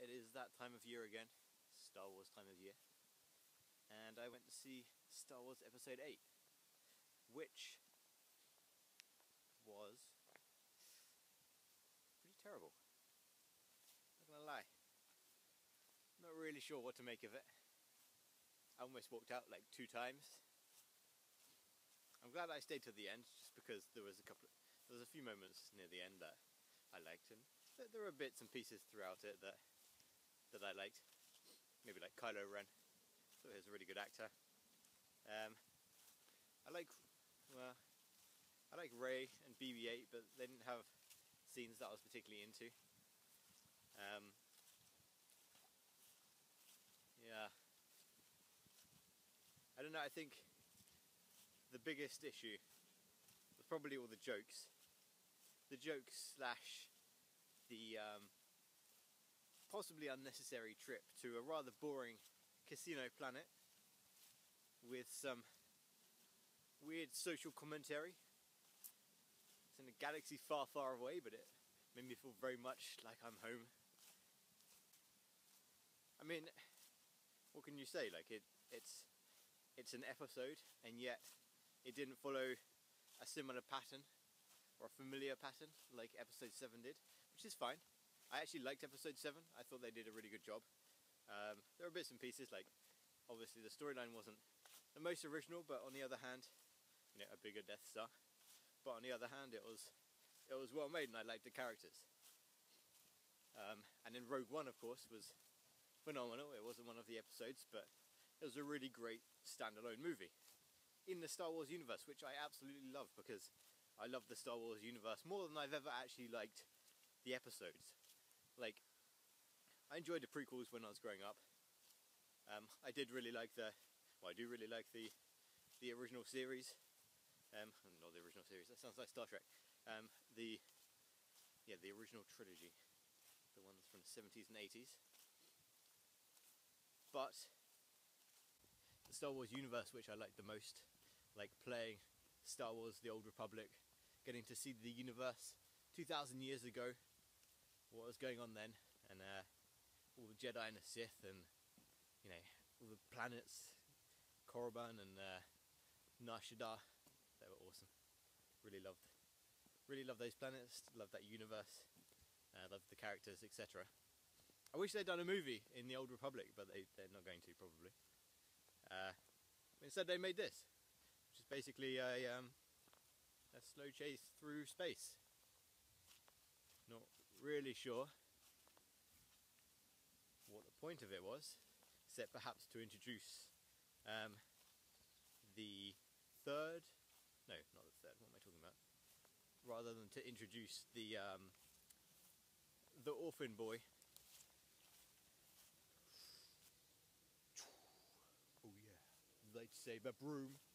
it is that time of year again, Star Wars time of year, and I went to see Star Wars Episode 8, which was pretty terrible, not gonna lie. Not really sure what to make of it. I almost walked out like 2 times. I'm glad I stayed to the end, just because there was a few moments near the end that I liked, and there were bits and pieces throughout it that I liked. Maybe like Kylo Ren. I thought he was a really good actor. I like Rey and BB-8, but they didn't have scenes that I was particularly into. Yeah. I don't know, I think the biggest issue was probably all the jokes. The jokes slash the possibly unnecessary trip to a rather boring casino planet with some weird social commentary. It's in a galaxy far, far away, but it made me feel very much like I'm home. I mean, what can you say? Like it's an episode, and yet it didn't follow a similar pattern or a familiar pattern like Episode 7 did, which is fine. I actually liked Episode 7. I thought they did a really good job. There were bits and pieces, like obviously the storyline wasn't the most original, but on the other hand, you know, a bigger Death Star. But on the other hand, it was well made, and I liked the characters. And then Rogue One, of course, was phenomenal. It wasn't one of the episodes, but it was a really great standalone movie in the Star Wars universe, which I absolutely love, because I love the Star Wars universe more than I've ever actually liked the episodes. Like, I enjoyed the prequels when I was growing up. I do really like the original series. Not the original series, that sounds like Star Trek. The original trilogy, the ones from the 70s and 80s. But the Star Wars universe, which I like the most, like playing Star Wars: The Old Republic, getting to see the universe 2,000 years ago, what was going on then, and all the Jedi and the Sith, and you know, all the planets, Korriban and Nar Shaddaa. They were awesome. Really loved those planets, loved that universe, loved the characters, etc. I wish they'd done a movie in the Old Republic, but they're not going to, probably. Instead they made this, which is basically a slow chase through space. Not really sure what the point of it was, except perhaps to introduce the third... No, not the third, what am I talking about? Rather than to introduce the orphan boy. Oh yeah, lightsaber broom.